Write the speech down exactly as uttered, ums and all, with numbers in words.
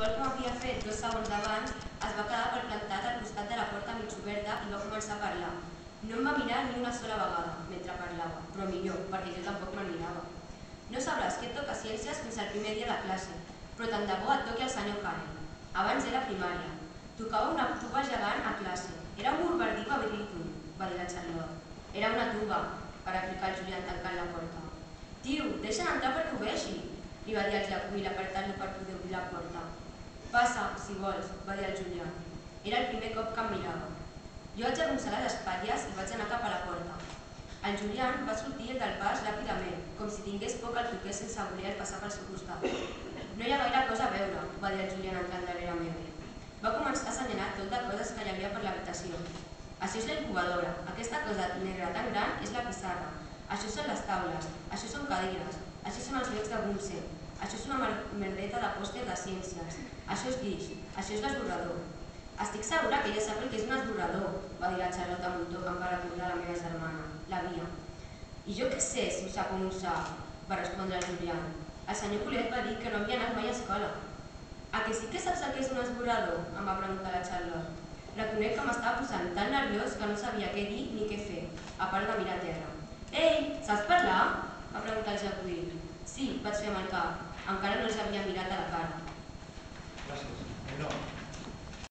igual com havia fet dos segons abans, es va quedar palplantat al costat de la porta mig oberta i va començar a parlar. No em va mirar ni una sola vegada mentre parlava, però millor, perquè jo tampoc me'l mirava. No sabràs que et toca ciències fins al primer dia de classe, però tant de bo et toqui el senyor Canel. Abans era primària. Tocava una tuba gegant a classe. Era un borbardí babilíton, va dir la Charlotte. Era una tuba, va replicar el Julián tancant la porta. Tio, deixa'm entrar perquè ho vegi, li va dir el Jacobí apretant-lo per poder obrir la porta. Passa, si vols, va dir el Julián. Era el primer cop que em mirava. Jo vaig arronsar les espatlles i vaig anar cap a la porta. El Julián va sortir del pas ràpidament, com si tingués por que el toqués sense voler passar pel seu costat. No hi ha gaire cosa a veure, va dir el Julián entrant darrere meu. Va començar a assenyalar tot de coses que hi havia per l'habitació. Això és la incubadora, aquesta cosa negra tan gran és la pissarra, això són les taules, això són cadires, això són els llocs de Bunsen, això és una merdeta de pòster de ciències, això és guix, això és l'esborrador. Estic segura que ja sap el que és un esborrador, va dir la Charlotte amb un to que em va recordar la meva germana, la Via. I jo què sé si ho sap o no ho sap, va respondre el Julián. El senyor Colet va dir que no havia anat mai a escola. A que sí que saps el que és un esborrador? Em va preguntar la Charlotte. Reconec que m'estava posant tan nerviós que no sabia què dir ni què fer, a part de mirar a terra. Ei, saps parlar? Va preguntar el Jacobí. Sí, vaig fer amb el cap. Encara no els havia mirat a la cara. Gràcies. No.